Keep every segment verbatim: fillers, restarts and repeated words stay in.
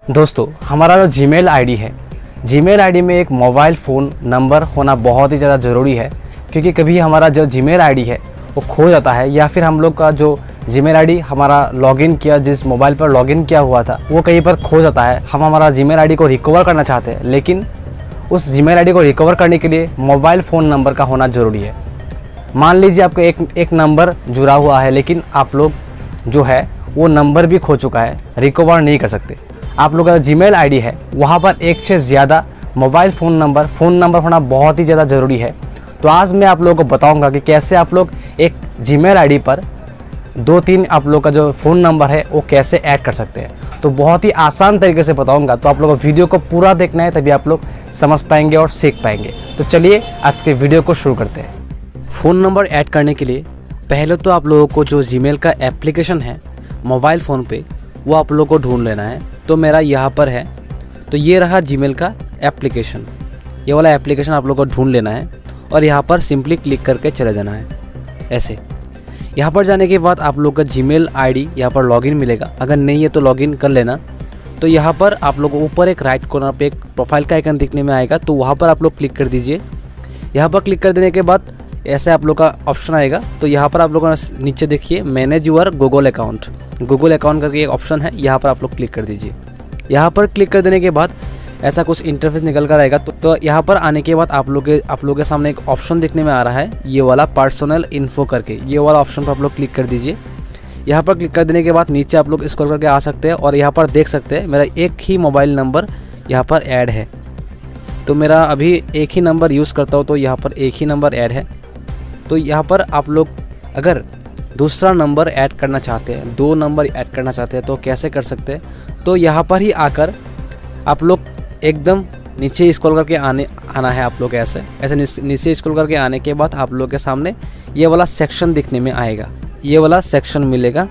दोस्तों, हमारा जो जीमेल आईडी है, जीमेल आईडी में एक मोबाइल फ़ोन नंबर होना बहुत ही ज़्यादा ज़रूरी है, क्योंकि कभी हमारा जो जीमेल आईडी है वो खो जाता है, या फिर हम लोग का जो जीमेल आईडी हमारा लॉगिन किया जिस मोबाइल पर लॉगिन किया हुआ था वो कहीं पर खो जाता है। हम हमारा जीमेल आईडी को रिकवर करना चाहते हैं, लेकिन उस जीमेल आईडी को रिकवर करने के लिए मोबाइल फ़ोन नंबर का होना ज़रूरी है। मान लीजिए आपका एक एक नंबर जुड़ा हुआ है, लेकिन आप लोग जो है वो नंबर भी खो चुका है, रिकवर नहीं कर सकते। आप लोग का जीमेल आईडी है वहाँ पर एक से ज़्यादा mobile phone number phone number होना बहुत ही ज़्यादा ज़रूरी है। तो आज मैं आप लोगों को बताऊंगा कि कैसे आप लोग एक जीमेल आईडी पर दो तीन आप लोग का जो फ़ोन नंबर है वो कैसे ऐड कर सकते हैं। तो बहुत ही आसान तरीके से बताऊंगा, तो आप लोगों को वीडियो को पूरा देखना है, तभी आप लोग समझ पाएंगे और सीख पाएंगे। तो चलिए आज के वीडियो को शुरू करते हैं। फ़ोन नंबर ऐड करने के लिए पहले तो आप लोगों को जो जीमेल का एप्लीकेशन है मोबाइल फ़ोन पे वो आप लोगों को ढूंढ लेना है। तो मेरा यहाँ पर है, तो ये रहा जीमेल का एप्लीकेशन। ये वाला एप्लीकेशन आप लोगों को ढूंढ लेना है और यहाँ पर सिंपली क्लिक करके चले जाना है। ऐसे यहाँ पर जाने के बाद आप लोग का जीमेल आईडी यहाँ पर लॉगिन मिलेगा, अगर नहीं है तो लॉगिन कर लेना। तो यहाँ पर आप लोग ऊपर एक राइट कॉर्नर पे एक प्रोफाइल का आइकन दिखने में आएगा, तो वहाँ पर आप लोग क्लिक कर दीजिए। यहाँ पर क्लिक कर देने के बाद ऐसे आप लोग का ऑप्शन आएगा। तो यहाँ पर आप लोगों ने नीचे देखिए manage your Google account, Google account करके एक ऑप्शन है, यहाँ पर आप लोग क्लिक कर दीजिए। यहाँ पर क्लिक कर देने के बाद ऐसा कुछ इंटरफेस निकल कर आएगा। तो, तो यहाँ पर आने के बाद आप लोग के आप लोगों के सामने एक ऑप्शन दिखने में आ रहा है, ये वाला पर्सनल इन्फो करके, ये वाला ऑप्शन पर आप लोग क्लिक कर दीजिए। यहाँ पर क्लिक कर देने के बाद नीचे आप लोग स्क्रॉल करके आ सकते हैं और यहाँ पर देख सकते हैं मेरा एक ही मोबाइल नंबर यहाँ पर ऐड है। तो मेरा अभी एक ही नंबर यूज़ करता हूँ, तो यहाँ पर एक ही नंबर ऐड है। तो यहाँ पर आप लोग अगर दूसरा नंबर ऐड करना चाहते हैं, दो नंबर ऐड करना चाहते हैं, तो कैसे कर सकते हैं। तो यहाँ पर ही आकर आप लोग एकदम नीचे स्क्रॉल करके आने आना है। आप लोग ऐसे ऐसे नीचे स्क्रॉल करके आने के बाद आप लोग के सामने ये वाला सेक्शन दिखने में आएगा, ये वाला सेक्शन मिलेगा।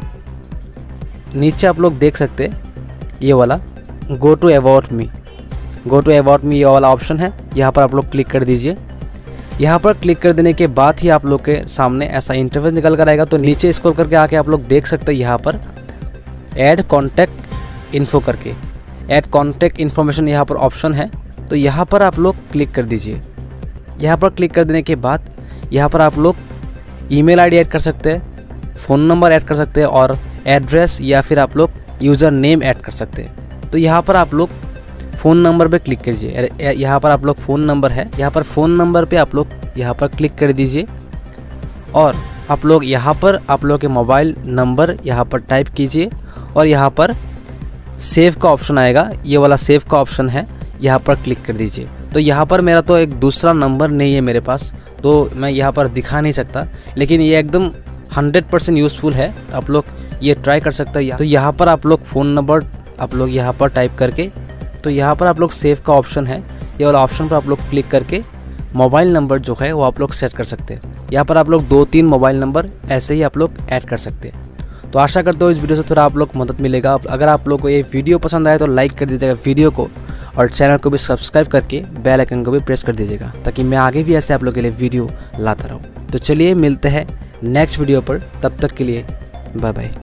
नीचे आप लोग देख सकते हैं ये वाला go to about me, go to about me ये वाला ऑप्शन है, यहाँ पर आप लोग क्लिक कर दीजिए। यहाँ पर क्लिक कर देने के बाद ही आप लोग के सामने ऐसा इंटरफेस निकल कर आएगा। तो नीचे स्क्रॉल करके आके आप लोग देख सकते हैं यहाँ पर ऐड कॉन्टैक्ट इन्फो करके, ऐड कॉन्टैक्ट इन्फॉर्मेशन यहाँ पर ऑप्शन है। तो यहाँ पर आप लोग क्लिक कर दीजिए। यहाँ पर क्लिक कर देने के बाद यहाँ पर आप लोग ईमेल आईडी ऐड कर सकते हैं, फ़ोन नंबर ऐड कर सकते हैं और एड्रेस या फिर आप लोग यूज़र नेम ऐड कर सकते हैं। तो यहाँ पर आप लोग फ़ोन नंबर पे क्लिक कीजिए। यहाँ पर आप लोग फ़ोन नंबर है, यहाँ पर फ़ोन नंबर पे आप लोग यहाँ पर क्लिक कर दीजिए और आप लोग यहाँ पर आप लोग के मोबाइल नंबर यहाँ पर टाइप कीजिए और यहाँ पर सेव का ऑप्शन आएगा, ये वाला सेव का ऑप्शन है, यहाँ पर क्लिक कर दीजिए। तो यहाँ पर मेरा तो एक दूसरा नंबर नहीं है मेरे पास, तो मैं यहाँ पर दिखा नहीं सकता, लेकिन ये एकदम हंड्रेड परसेंट यूज़फुल है, आप लोग ये ट्राई कर सकते हैं। तो यहाँ पर आप लोग फ़ोन नंबर आप लोग यहाँ पर टाइप करके, तो यहाँ पर आप लोग सेव का ऑप्शन है, ये वाला ऑप्शन पर आप लोग क्लिक करके मोबाइल नंबर जो है वो आप लोग सेट कर सकते हैं। यहाँ पर आप लोग दो तीन मोबाइल नंबर ऐसे ही आप लोग ऐड कर सकते हैं। तो आशा करते हो इस वीडियो से थोड़ा आप लोग मदद मिलेगा। अगर आप लोग को ये वीडियो पसंद आए तो लाइक कर दीजिएगा वीडियो को, और चैनल को भी सब्सक्राइब करके बेल आइकन को भी प्रेस कर दीजिएगा, ताकि मैं आगे भी ऐसे आप लोग के लिए वीडियो लाता रहूँ। तो चलिए मिलते हैं नेक्स्ट वीडियो पर, तब तक के लिए बाय बाय।